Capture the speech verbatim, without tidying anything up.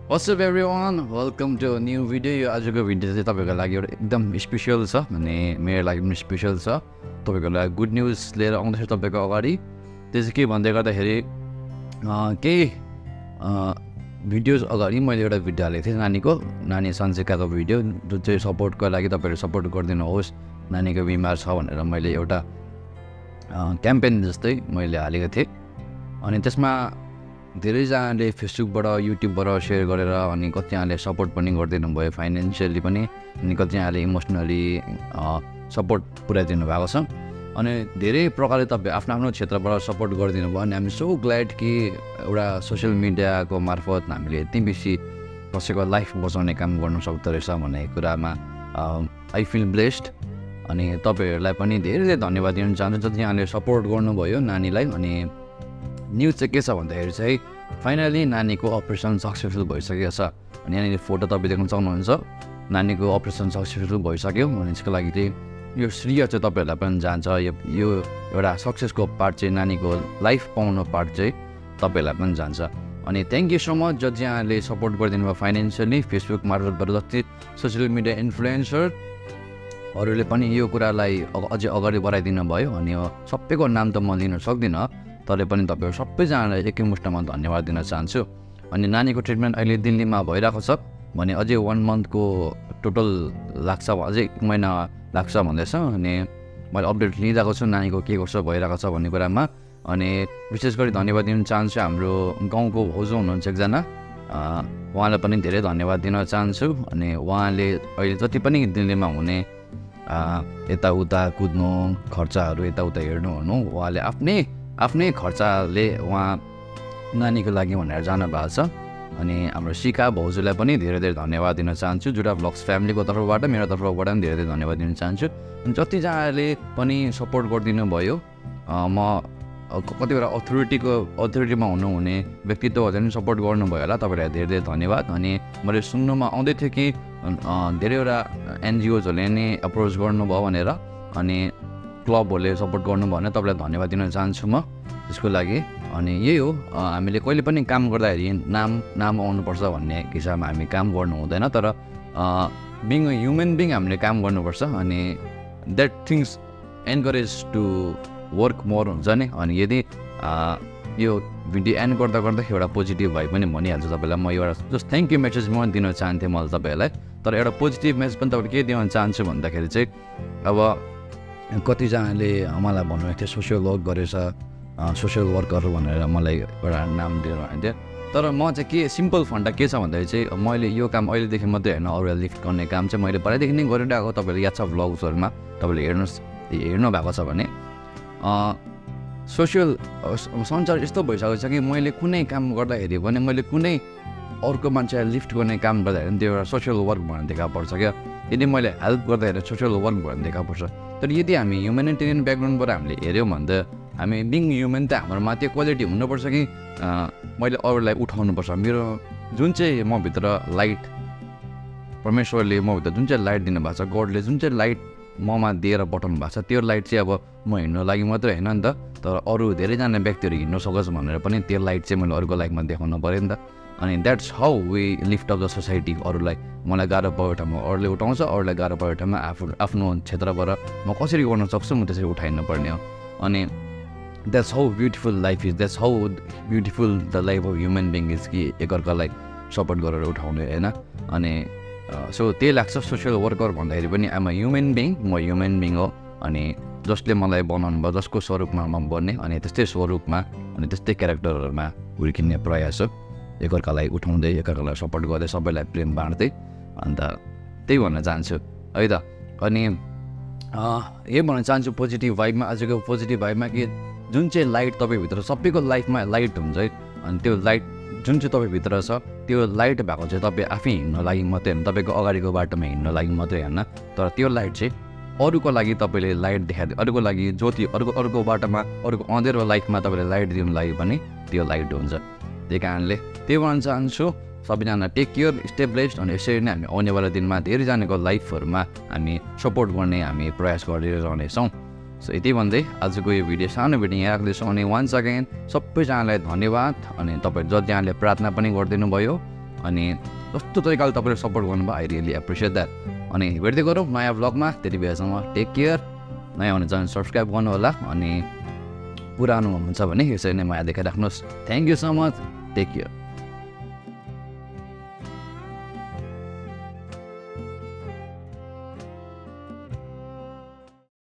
What's up everyone? Welcome to a new video. यो आजको video चाहिँ तपाईहरुको लागि एउटा एकदम स्पेशल छ अनि मेरो लागि पनि स्पेशल छ। तपाईहरुको लागि गुड न्यूज लिएर आउँदैछु तपाईको अगाडि। त्यो चाहिँ के भन्दै गर्दाखेरि केही भिडियोज अगाडि मैले एउटा भिडियो हालेको थिएँ नानीको नानी सन्चिकाको भिडियो जुन चाहिँ सपोर्टको लागि तपाईहरु सपोर्ट गरिदिनुहोस् नानीको बिमार छ भनेर मैले एउटा क्याम्पेन जस्तै मैले हालेको थिएँ। अनि त्यसमा धेरैजनाले फेसबुकबाट युट्युबबाट सेयर गरेर अनि कतिजनाले सपोर्ट पनि गरिदिनु भयो फाइनान्शियली पनि अनि कतिजनाले इमोसनली सपोर्ट पुर्याइदिनु भएको छ। अनि धेरै प्रकारले तपाईँ आफ्नो आफ्नो क्षेत्रबाट सपोर्ट गरिदिनु भयो अनि हामी सो ग्ल्याड कि एउटा सोसियल मिडियाको मार्फत हामीले यति बेसी कसैको लाइफ बचाउने काम गर्नु सक्दो रहेछ भन्ने कुरामा आई फिल ब्लेस्ड। अनि तपाईँहरूलाई पनि धेरै धेरै धन्यवाद दिन चाहन्छु जतिजनाले सपोर्ट गर्नुभयो नानीलाई। अनि न्युज चाहिँ के छ भन्दाखेरि चाहिँ फाइनली नानीको अपरेसन सक्सेसफुल भइसकेको छ। अनि यहाँनिर फोटो तपाईँ देख्न सक्नुहुन्छ नानीको अपरेसन सक्सेसफुल भइसक्यो अनि त्यसको लागि चाहिँ यो श्रेय चाहिँ तपाईँहरूलाई पनि जान्छ। यो यो एउटा सक्सेसको पार्ट चाहिँ नानीको लाइफ पाउनु पार्ट चाहिँ तपाईँहरूलाई पनि जान्छ। अनि थ्याङ्क यू सो मच जतिजनाले सपोर्ट गरिदिनु भयो फाइनेन्सियली फेसबुक मार्फतबाट जति सोसियल मिडिया इन्फ्लुएन्सरहरूले पनि यो कुरालाई अझै अगाडि बढाइदिनु भयो। अनि सबैको नाम त म लिन सक्दिनँ तर पनि तपाईँहरू सबैजनालाई एकैमुष्टमा धन्यवाद दिन चाहन्छु। अनि नानीको ट्रिटमेन्ट अहिले दिल्लीमा भइरहेको छ भने अझै वान मन्थको टोटल लाग्छ अझै एक महिना लाग्छ भन्दैछ। अनि मैले अपडेट लिइरहेको छु नानीको के कसो भइरहेको छ भन्ने कुरामा। अनि विशेष गरी धन्यवाद दिन चाहन्छु हाम्रो गाउँको भाउजू हुनुहुन्छ एकजना उहाँलाई पनि धेरै धन्यवाद दिन चाहन्छु। अनि उहाँले अहिले जति पनि दिल्लीमा हुने यताउता कुद्नु खर्चहरू यताउता हेर्नु हुनु उहाँले आफ्नै आफ्नै खर्चले उहाँ नानीको लागि भनेर जानुभएको छ। अनि हाम्रो सिका भाउजूलाई पनि धेरै धेरै धन्यवाद दिन चाहन्छु जुडा ब्लग्स फ्यामिलीको तर्फबाट मेरो तर्फबाट पनि धेरै धेरै धन्यवाद दिन चाहन्छु। अनि जतिजनाले पनि सपोर्ट गरिदिनु भयो म कतिवटा अथोरिटीको अथोरिटीमा हुनुहुने व्यक्तित्वहरूले पनि सपोर्ट गर्नुभयो होला तपाईँलाई धेरै धेरै धन्यवाद। अनि मैले सुन्नुमा आउँदै थियो कि धेरैवटा एनजिओजहरूले नै अप्रोच गर्नुभयो भनेर अनि क्लबहरूले सपोर्ट गर्नुभयो भने तपाईँलाई धन्यवाद दिन चाहन्छु म त्यसको लागि। अनि यही हो हामीले कहिले पनि काम गर्दाखेरि नाम नाम आउनुपर्छ भन्ने हिसाबमा हामी काम गर्नु हुँदैन तर बिङ अ ह्युमन बिङ हामीले काम गर्नुपर्छ। अनि that things encourage to work more हुन्छ नि। अनि यदि यो भिडियो एन्ड गर्दा गर्दा एउटा पोजिटिभ भाइ पनि भनिहाल्छु तपाईँलाई म एउटा जस्ट थ्याङ्क यू मेसेज म दिन चाहन्थेँ मैले तपाईँहरूलाई तर एउटा पोजिटिभ मेसेज पनि तपाईँले के दिन चाहन्छु भन्दाखेरि चाहिँ अब कतिजनाले मलाई भन्नुभएको थियो सोसियल वर्क गरेछ सोसियल वर्कर भनेर मलाई एउटा नाम दिएर भन्थ्यो तर म चाहिँ के सिम्पल फन्डा के छ भन्दाखेरि चाहिँ मैले यो काम अहिलेदेखि मात्रै होइन अरूलाई लिफ्ट गर्ने काम चाहिँ मैले पहिल्यैदेखि नै गरिरहेको तपाईँले याद छ भ्लग्सहरूमा तपाईँले हेर्नुहोस् हेर्नु भएको छ भने सोसियल संसार यस्तो भइसकेको छ कि मैले कुनै काम गर्दाखेरि भने मैले कुनै अर्को मान्छेलाई लिफ्ट गर्ने काम गर्दाखेरि त्यो एउटा सोसियल वर्क भनेर देखा पर्छ क्या। यदि मैले हेल्प गर्दाखेरि सोसियल वर्क भनेर देखा पर्छ तर यदि हामी ह्युमेनिटेरियन ब्याकग्राउन्डबाट हामीले हेऱ्यौँ भने त हामी बिङ ह्युमन त हाम्रोमा त्यो क्वालिटी हुनुपर्छ कि मैले अरूलाई उठाउनुपर्छ। मेरो जुन चाहिँ म भित्र लाइट परमेश्वरले म भित्र जुन चाहिँ लाइट दिनुभएको छ गडले जुन चाहिँ लाइट ममा दिएर पठाउनु भएको छ त्यो लाइट चाहिँ अब म हिँड्नु लागि मात्रै होइन नि त तर अरू धेरैजना व्यक्तिहरू हिँड्नु सकोस् भनेर पनि त्यो लाइट चाहिँ मैले अरूको लाइफमा देखाउनु पऱ्यो नि त। अनि that's how we lift of the society. अरूलाई मलाई गाह्रो परेको ठाउँमा अरूले उठाउँछ अरूलाई गाह्रो परेको ठाउँमा आफू आफ्नो क्षेत्रबाट म कसरी गर्न सक्छु म त्यसरी उठाइनु पर्ने हो। अनि that's how beautiful life is that's how beautiful the life of human being is कि एकअर्कालाई सपोर्ट गरेर उठाउने होइन। अनि सो त्यही लाग्छ सोसियल वर्कर भन्दाखेरि पनि आम अ ह्युमन बिङ म ह्युमन बिङ हो। अनि जसले मलाई बनाउनु भयो जसको स्वरूपमा म बन्ने अनि त्यस्तै स्वरूपमा अनि त्यस्तै क्यारेक्टरहरूमा हुर्किने प्रयास हो एकअर्कालाई उठाउँदै एकअर्कालाई सपोर्ट गर्दै सबैलाई प्रेम बाँड्दै अन्त त्यही भन्न चाहन्छु है त। अनि यही भन्न चाहन्छु पोजिटिभ भाइबमा आजको पोजिटिभ भाइबमा कि जुन चाहिँ लाइट तपाईँभित्र सबैको लाइफमा लाइट हुन्छ है अनि त्यो लाइट जुन चाहिँ तपाईँभित्र छ त्यो लाइट भएको चाहिँ तपाईँ आफै हिँड्न लागि मात्रै होइन तपाईँको अगाडिको बाटोमा हिँड्न लागि मात्रै होइन तर त्यो लाइट चाहिँ अरूको लागि तपाईँले लाइट देखाइदियो अरूको लागि ज्योति अरूको अरूको बाटोमा अरूको अँधेरो लाइफमा तपाईँले लाइट दिनु लागि पनि त्यो लाइट हुन्छ। त्यही कारणले त्यही भन्न चाहन्छु सबैजना टेक केयर स्टे ब्लेस्ड। अनि यसरी नै हामी आउनेवाला दिनमा धेरैजनाको लाइफहरूमा हामी सपोर्ट गर्ने हामी प्रयास गरिरहनेछौँ। सो यति भन्दै आजको यो भिडियो सानो भिडियो यहाँ राख्दैछौँ। अनि वान्स अगेन सबैजनालाई धन्यवाद। अनि तपाईँ जतिजनाले प्रार्थना पनि गरिदिनु भयो अनि जस्तो तरिकाले तपाईँले सपोर्ट गर्नुभयो आई रियली एप्रिसिएट द्याट। अनि भेट्दै गरौँ नयाँ भ्लगमा, त्यति बेलासम्म टेक केयर। नयाँ हुने च्यानल सब्सक्राइब गर्नु होला, अनि पुरानो हुन्छ भने यसरी नै माया देखाइराख्नुहोस्। Thank you so much, take care.